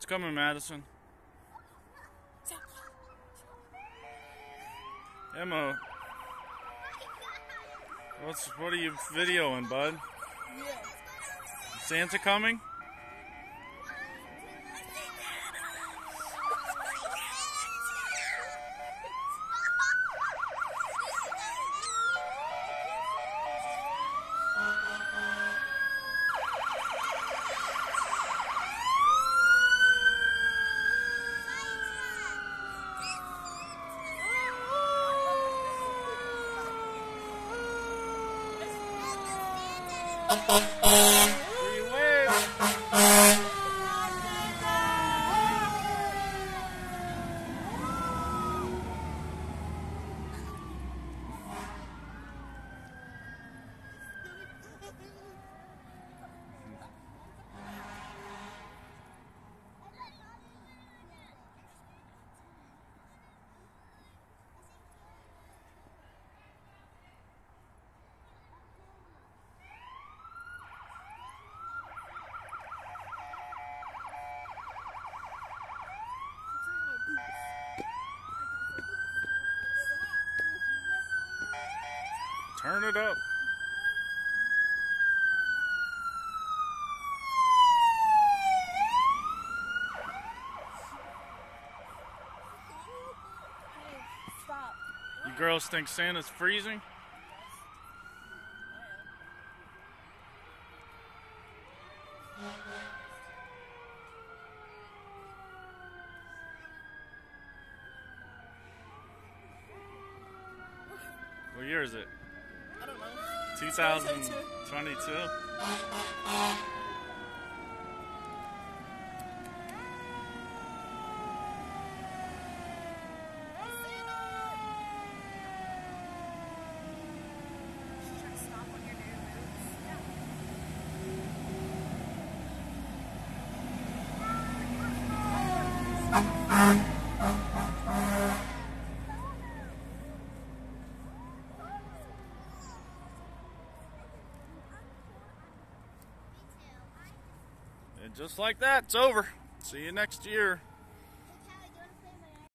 What's coming, Madison? Emma, what are you videoing, bud? Santa coming? Where you wave? Turn it up. Stop. You girls think Santa's freezing? What year is it? I don't know. 2022? And just like that, it's over. See you next year.